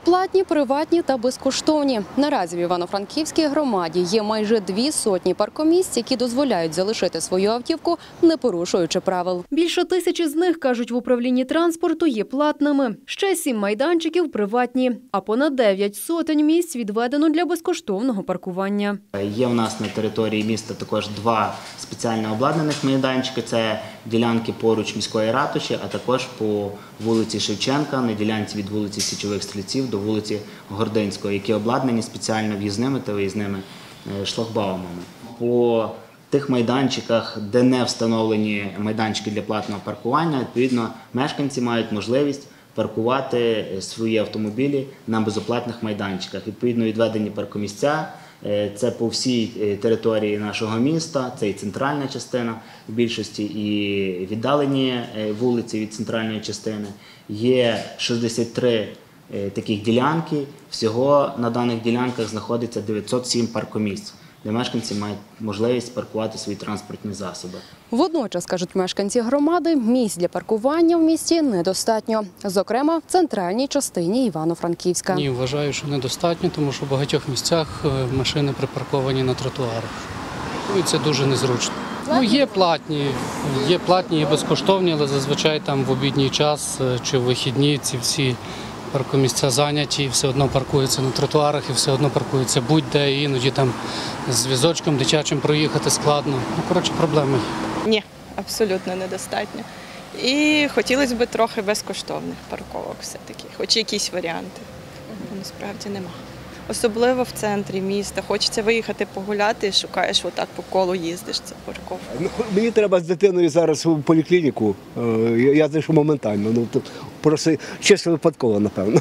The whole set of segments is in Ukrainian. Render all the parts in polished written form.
Платні, приватні та безкоштовні. Наразі в Івано-Франківській громаді є майже 200 паркомісць, які дозволяють залишити свою автівку, не порушуючи правил. Більше 1000 з них, кажуть в управлінні транспорту, є платними. Ще 7 майданчиків – приватні. А понад 9 сотень місць відведено для безкоштовного паркування. Є в нас на території міста також 2 спеціально обладнаних майданчики. Це ділянки поруч міської ратуші, а також по вулиці Шевченка, на ділянці від вулиці Січових Стрільців до вулиці Гординської, які обладнані спеціально в'їзними та виїзними шлагбаумами. По тих майданчиках, де не встановлені майданчики для платного паркування, відповідно, мешканці мають можливість паркувати свої автомобілі на безоплатних майданчиках. Відповідно, відведені паркомісця. Це по всій території нашого міста, це і центральна частина в більшості, і віддалені вулиці від центральної частини. Є 63 таких ділянки, всього на даних ділянках знаходиться 907 паркомісць, де мешканці мають можливість паркувати свої транспортні засоби. Водночас, кажуть мешканці громади, місць для паркування в місті недостатньо. Зокрема, в центральній частині Івано-Франківська. Ні, вважаю, що недостатньо, тому що в багатьох місцях машини припарковані на тротуарах. І це дуже незручно. Є платні, є безкоштовні, але зазвичай там в обідній час чи в вихідні ці всі паркомісця зайняті, все одно паркуються на тротуарах і все одно паркуються будь-де, і іноді там з візочком дитячим проїхати складно. Коротше, проблеми. Ні, абсолютно недостатньо. І хотілося б трохи безкоштовних парковок все-таки, хоч якісь варіанти. Насправді нема. Особливо в центрі міста. Хочеться виїхати погуляти, шукаєш отак по колу їздиш, це парковка. Мені треба з дитиною зараз в поліклініку, я знайшов моментально, просто чисто випадково, напевно.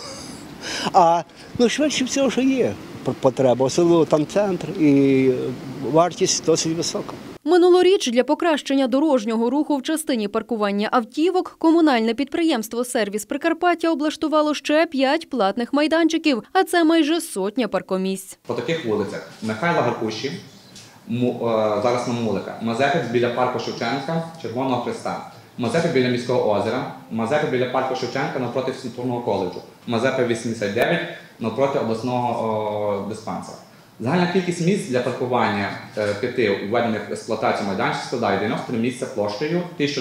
А швидше всього, що є потреба, особливо там центр і вартість досить висока. Минулоріч для покращення дорожнього руху в частині паркування автівок комунальне підприємство «Сервіс Прикарпаття» облаштувало ще 5 платних майданчиків, а це майже 100 паркомісць. По таких вулицях: Михайла Гаркуші, зараз на Мулика, Мазепи біля парку Шевченка, Червоного Хреста, Мазепи біля міського озера, Мазепи біля парку Шевченка навпроти Фізкультурного коледжу, Мазепи 89 навпроти обласного диспансера. Загальна кількість місць для паркування 5 введених в експлуатацію майданчиків складає 93 місця площею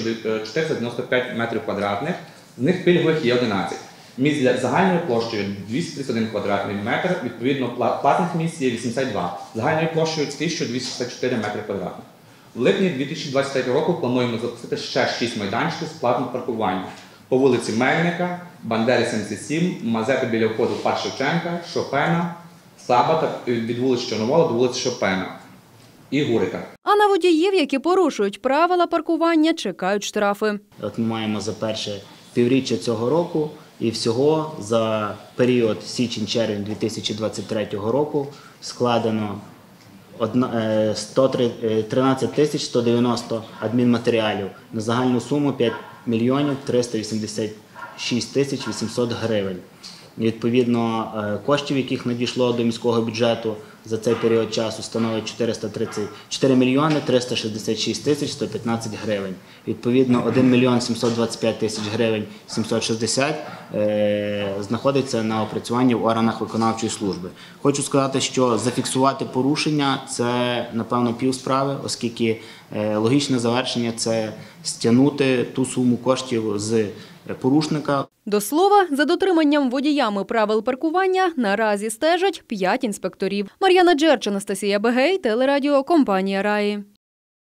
1495 метрів квадратних, з них пільгових є 11. Місць для загальною площею 231 квадратний метр, відповідно платних місць є 82, загальною площею 1264 метри квадратних. В липні 2023 року плануємо запустити ще 6 майданчиків з платним паркуванням по вулиці Мельника, Бандери 77, Мазепи біля входу в парк Шевченка, Шопена, Сабата від вулиці Чорновола до вулиці Шопена і Гурика. А на водіїв, які порушують правила паркування, чекають штрафи. От ми маємо за перше півріччя цього року і всього за період січень-червень 2023 року складено 13 190 адмінматеріалів на загальну суму 5 мільйонів 386 тисяч 800 гривень. Відповідно, коштів, яких надійшло до міського бюджету за цей період часу, становить 4 мільйони 366 тисяч 115 гривень. Відповідно, 1 мільйон 725 тисяч гривень 760 знаходиться на опрацюванні в органах виконавчої служби. Хочу сказати, що зафіксувати порушення – це, напевно, пів справи, оскільки логічне завершення – це стягнути ту суму коштів з порушника. До слова, за дотриманням водіями правил паркування наразі стежать 5 інспекторів. Мар'яна Джерч, Анастасія Бегей, телерадіокомпанія «Раї».